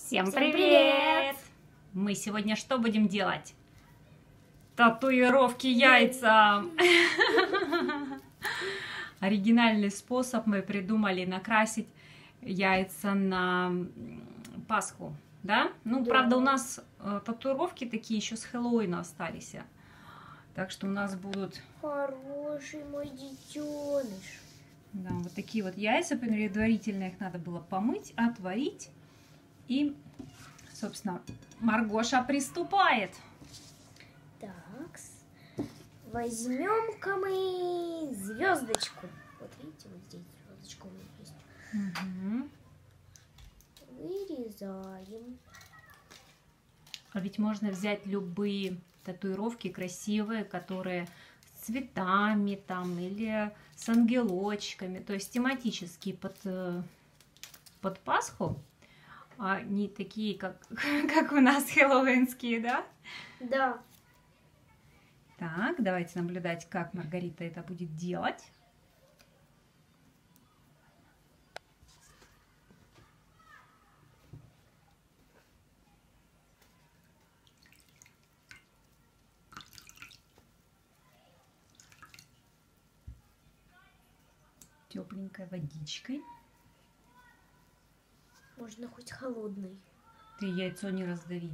Всем привет! Мы сегодня что будем делать? Татуировки яйцам! Оригинальный способ мы придумали накрасить яйца на Пасху, да? Ну, да. Правда, у нас татуировки такие еще с Хэллоуина остались. Так что у нас будут... Хороший мой детеныш. Да, вот такие вот яйца, предварительно их надо было помыть, отварить. И, собственно, Маргоша приступает. Так, возьмем-ка мы звездочку. Вот видите, вот здесь звездочка у меня есть. Угу. Вырезаем. А ведь можно взять любые татуировки красивые, которые с цветами там или с ангелочками, то есть тематические под Пасху. А не такие, как у нас хэллоуинские, да? Да. Так, давайте наблюдать, как Маргарита это будет делать. Тепленькой водичкой. Можно хоть холодный. Ты яйцо не раздави.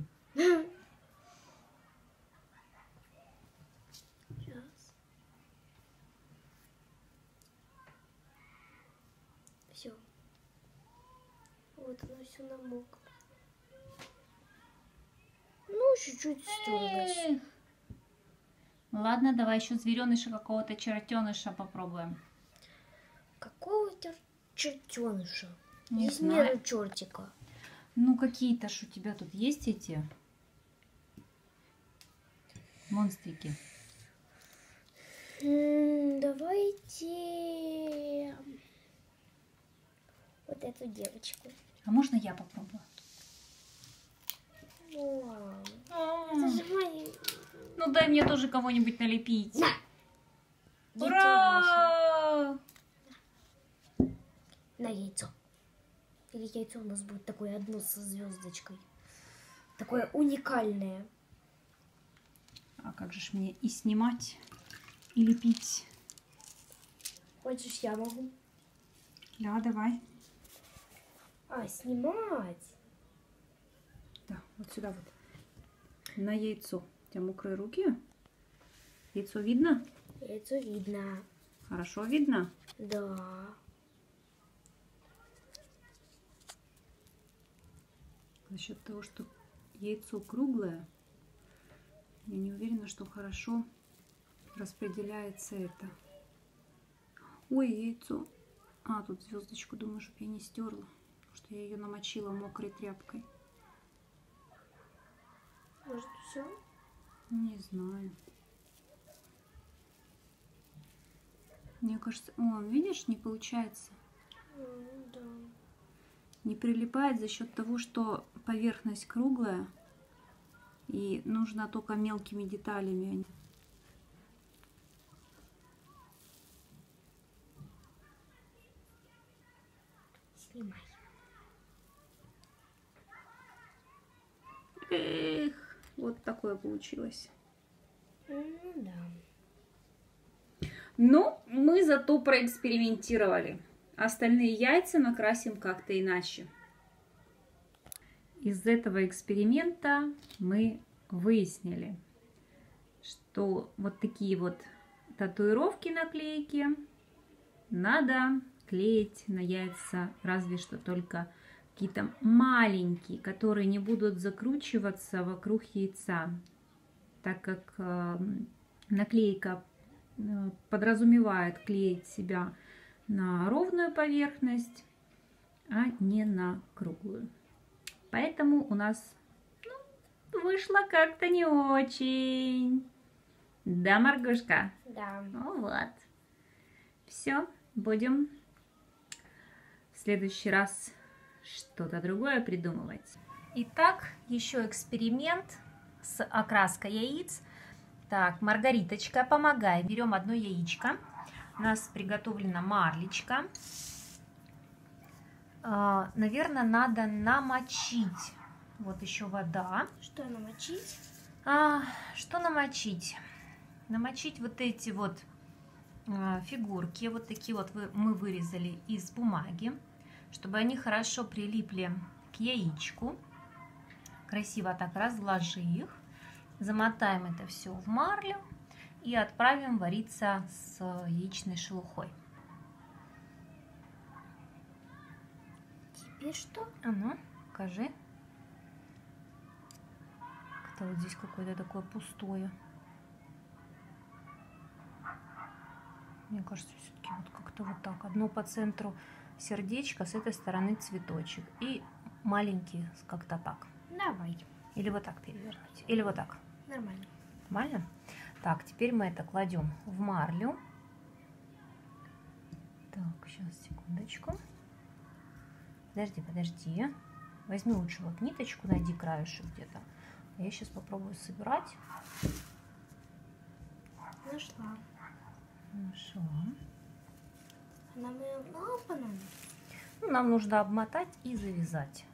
Сейчас. Все. Вот оно все намокло. Ну, чуть-чуть стерлось. Ладно, давай еще звереныша какого-то чертеныша попробуем. Какого-то чертеныша? Не Есть знаю. меру чертика. Ну, какие-то ж у тебя тут есть эти монстрики. Давайте вот эту девочку. А можно я попробую? Это же мои... Ну, дай мне тоже кого-нибудь налепить. На! Ура! На яйцо. Или яйцо у нас будет такое одно со звездочкой. Такое уникальное. А как же ж мне и снимать, и лепить? Хочешь, я могу? Да, давай. А, снимать. Да, вот сюда вот. На яйцо. У тебя мокрые руки? Яйцо видно? Яйцо видно. Хорошо видно? Да. За счет того, что яйцо круглое, я не уверена, что хорошо распределяется это. Ой, яйцо. А, тут звездочку, думаю, чтобы я не стерла, потому что я ее намочила мокрой тряпкой. Может, все? Не знаю. Мне кажется... О, видишь, не получается. Да. Не прилипает за счет того, что поверхность круглая. И нужно только мелкими деталями. Снимай. Эх, вот такое получилось. Да. Ну, мы зато проэкспериментировали. Остальные яйца накрасим как-то иначе. Из этого эксперимента мы выяснили, что вот такие вот татуировки, наклейки надо клеить на яйца разве что только какие-то маленькие, которые не будут закручиваться вокруг яйца, так как наклейка подразумевает клеить себя на ровную поверхность, а не на круглую. Поэтому у нас вышло как-то не очень. Да, Маргушка? Да. Ну вот. Все, будем в следующий раз что-то другое придумывать. Итак, еще эксперимент с окраской яиц. Так, Маргариточка, помогай. Берем одно яичко. У нас приготовлена марлечка. Наверное, надо намочить Вот еще вода. Что намочить? Что намочить? Намочить вот эти вот фигурки, вот такие вот мы вырезали из бумаги, чтобы они хорошо прилипли к яичку. Красиво так разложи их. Замотаем это все в марлю и отправим вариться с яичной шелухой. Теперь что? А ну, покажи. Как-то вот здесь какое-то такое пустое. Мне кажется, все-таки вот как-то вот так. Одно по центру сердечко, с этой стороны цветочек. И маленький как-то так. Давай. Или вот так перевернуть. Или вот так. Нормально. Нормально? Так, теперь мы это кладем в марлю. Так, сейчас, секундочку. Подожди. Возьми лучше вот ниточку, найди краешек где-то. А я сейчас попробую собирать. Нашла. Хорошо. Нам ее мало понадобится? Ну, нам нужно обмотать и завязать.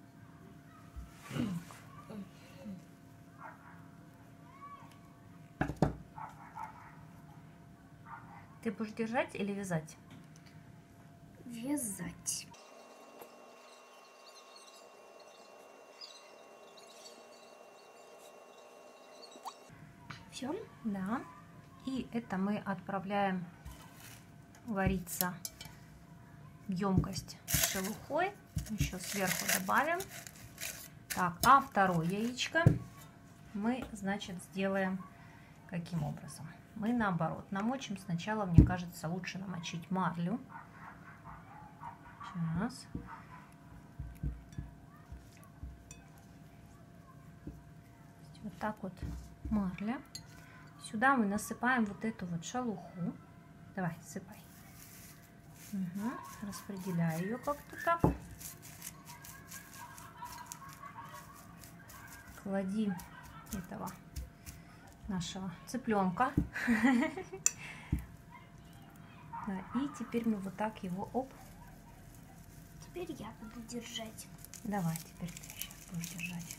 Ты будешь держать или вязать? Вязать. Все? Да. И это мы отправляем вариться в емкость с шелухой. Еще сверху добавим. Так, а второе яичко мы, значит, сделаем каким образом? Мы наоборот намочим сначала, мне кажется, лучше намочить марлю. Сейчас. Вот так вот марля. Сюда мы насыпаем вот эту вот шелуху. Давай, сыпай. Угу. Распределяю ее как-то так. Клади этого нашего цыпленка. Да, и теперь мы вот так его, оп. Теперь я буду держать. Давай, теперь ты сейчас будешь держать.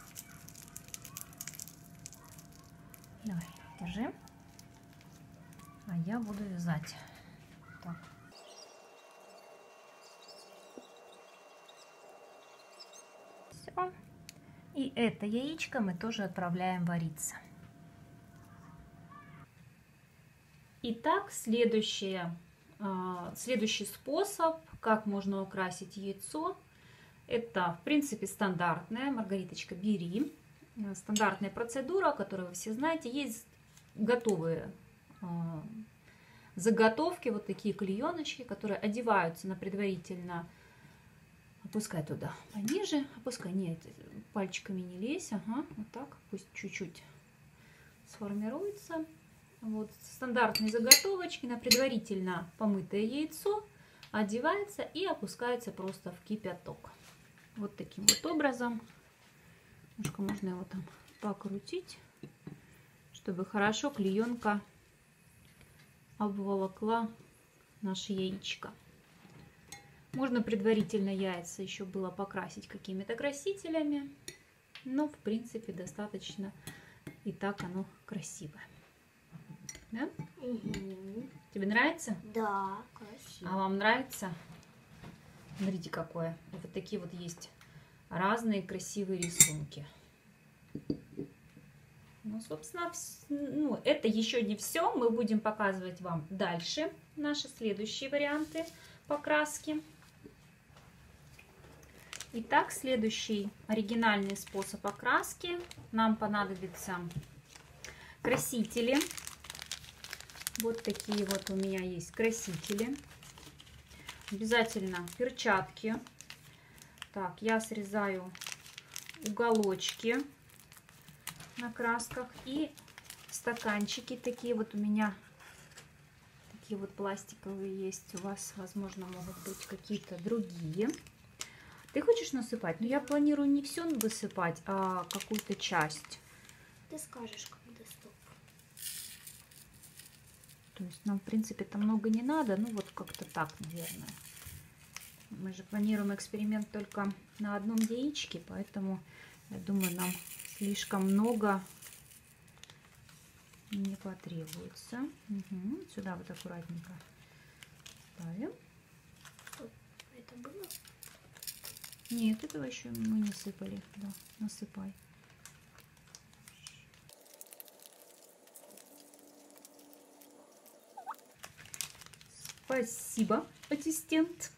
Давай, держи. А я буду вязать. Так. Все. И это яичко мы тоже отправляем вариться. Итак, следующий способ, как можно украсить яйцо, это, в принципе, стандартная. Маргариточка, бери. Стандартная процедура, которую вы все знаете. Есть готовые заготовки, вот такие клееночки, которые одеваются на предварительно. Опускай туда пониже, опускай, нет, пальчиками не лезь, ага, вот так, пусть чуть-чуть сформируется. Вот стандартные заготовочки на предварительно помытое яйцо одевается и опускается просто в кипяток. Вот таким вот образом. Немножко можно его там покрутить, чтобы хорошо клеенка обволокла наше яичко. Можно предварительно яйца еще было покрасить какими-то красителями, но в принципе достаточно и так оно красивое. Да? Угу. Тебе нравится? Да, красиво. А вам нравится? Смотрите, какое. Вот такие вот есть разные красивые рисунки. Ну, собственно, это еще не все. Мы будем показывать вам дальше наши следующие варианты покраски. Итак, следующий оригинальный способ окраски. Нам понадобятся красители. Вот такие вот у меня есть красители. Обязательно перчатки. Так, я срезаю уголочки на красках. И стаканчики такие вот у меня. Такие вот пластиковые есть. У вас, возможно, могут быть какие-то другие. Ты хочешь насыпать? Но я планирую не все высыпать, а какую-то часть. Ты скажешь, когда стоп. То есть нам, в принципе, там много не надо. Ну, вот как-то так, наверное. Мы же планируем эксперимент только на одном яичке, поэтому, я думаю, нам слишком много не потребуется. Угу. Сюда вот аккуратненько ставим. Это было? Нет, этого еще мы не сыпали. Да, насыпай. Спасибо, ассистент.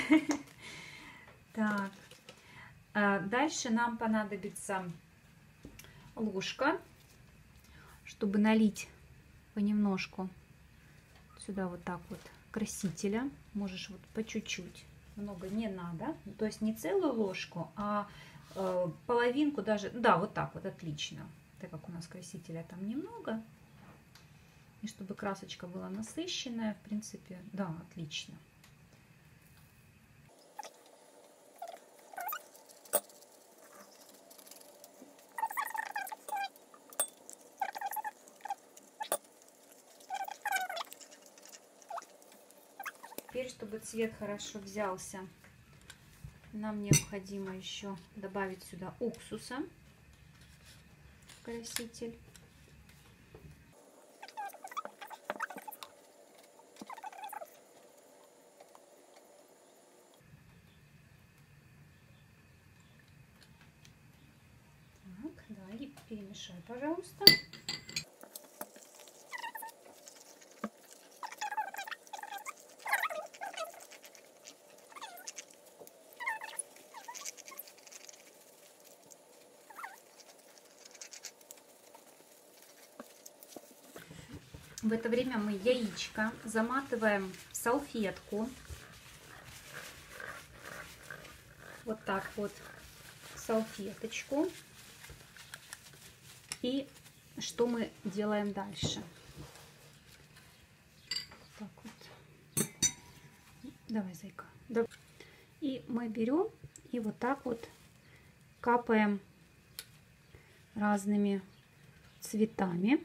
Так, дальше нам понадобится ложка, чтобы налить понемножку сюда вот так вот красителя. Можешь вот по чуть-чуть, много не надо, то есть не целую ложку, а половинку даже, да, вот так вот, отлично, так как у нас красителя там немного. И чтобы красочка была насыщенная, в принципе, да, отлично. Теперь, чтобы цвет хорошо взялся, нам необходимо еще добавить сюда уксуса, краситель. Да, и перемешай, пожалуйста. В это время мы яичко заматываем в салфетку. Вот так вот, салфеточку. И что мы делаем дальше? Так вот. Давай, зайка. И мы берем и вот так вот капаем разными цветами.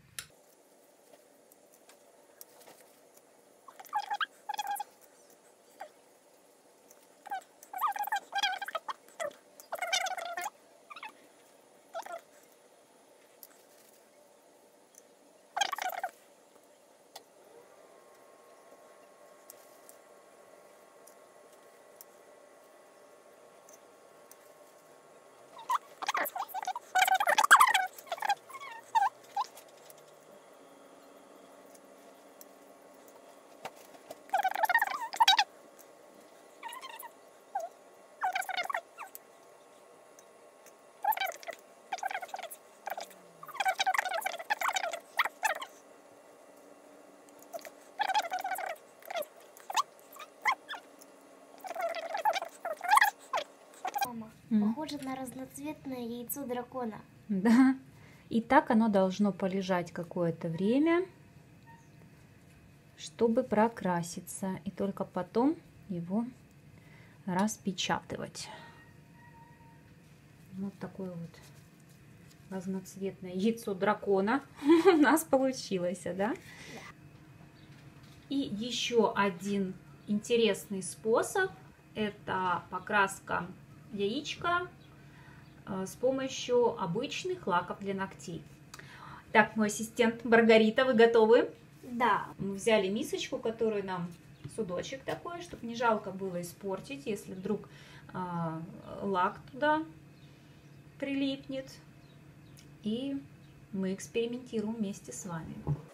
Похоже на разноцветное яйцо дракона. Да. И так оно должно полежать какое-то время, чтобы прокраситься. И только потом его распечатывать. Вот такое вот разноцветное яйцо дракона у нас получилось, да? И еще один интересный способ — это покраска яичка с помощью обычных лаков для ногтей. Так, мой ассистент Маргарита, вы готовы? Да. Мы взяли мисочку, которую нам судочек такой, чтобы не жалко было испортить, если вдруг лак туда прилипнет. И мы экспериментируем вместе с вами.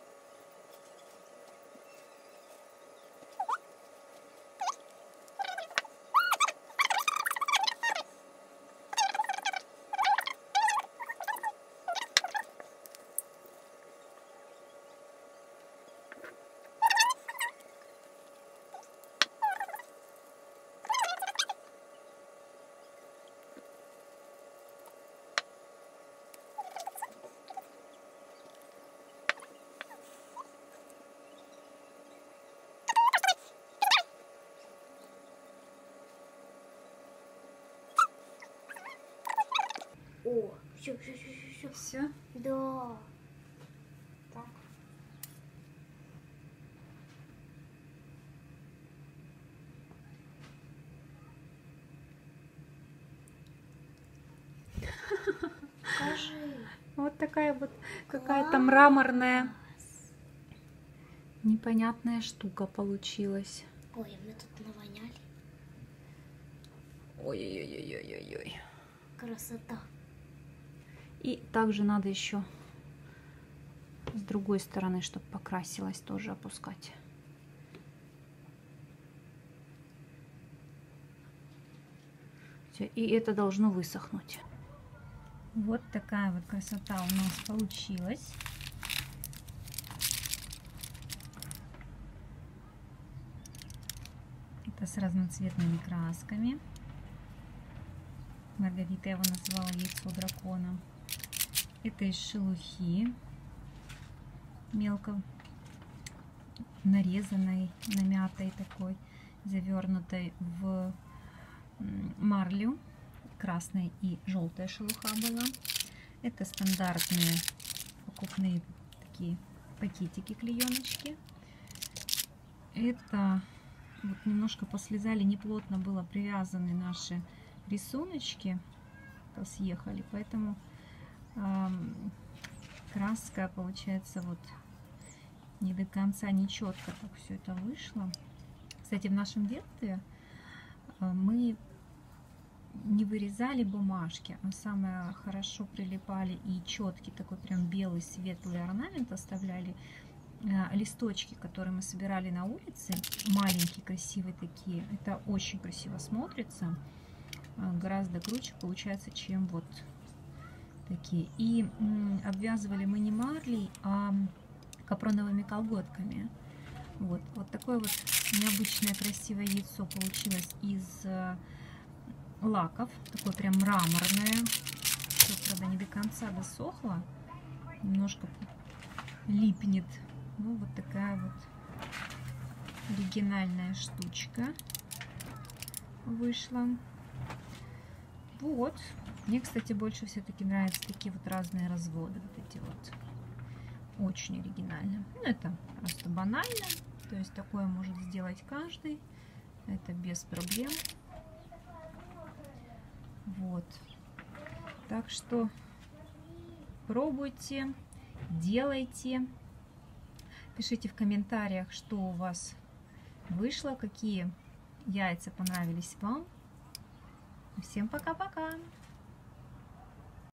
О, все. Все? Да. Так. такая вот какая-то мраморная непонятная штука получилась. Ой, мы тут навоняли. Ой-ой-ой-ой-ой-ой. Красота. И также надо еще с другой стороны, чтобы покрасилась, тоже опускать. Все, и это должно высохнуть. Вот такая вот красота у нас получилась. Это с разноцветными красками. Маргарита его называла яйцо дракона. Это из шелухи, мелко нарезанной, намятой такой, завернутой в марлю. Красная и желтая шелуха была. Это стандартные покупные такие пакетики, клееночки. Это вот немножко послезали, неплотно было привязаны наши рисуночки, съехали, поэтому краска получается вот не до конца, не четко так все это вышло. Кстати, в нашем детстве мы не вырезали бумажки, а самое хорошо прилипали и четкий такой прям белый светлый орнамент оставляли. Листочки, которые мы собирали на улице, маленькие, красивые такие, это очень красиво смотрится, гораздо круче получается, чем вот такие. И обвязывали мы не марлей, а капроновыми колготками. Вот такое вот необычное красивое яйцо получилось из лаков, такое прям мраморное. Все, правда, не до конца досохло, немножко липнет. Ну, вот такая вот оригинальная штучка вышла. Вот. Мне, кстати, больше все-таки нравятся такие вот разные разводы. Вот эти вот. Очень оригинально. Ну, это просто банально. То есть такое может сделать каждый. Это без проблем. Вот. Так что пробуйте, делайте. Пишите в комментариях, что у вас вышло, какие яйца понравились вам. Всем пока-пока!